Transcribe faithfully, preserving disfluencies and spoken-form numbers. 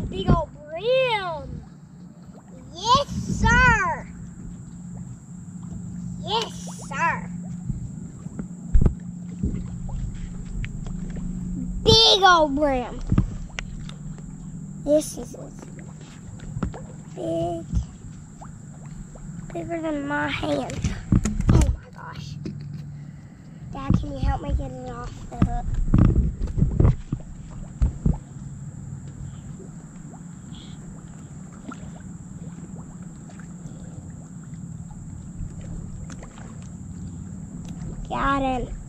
big old brim. Yes, sir. Yes, sir. Big old brim. This is big. Bigger than my hand. Oh my gosh. Dad, can you help me get it off the hook? Got him.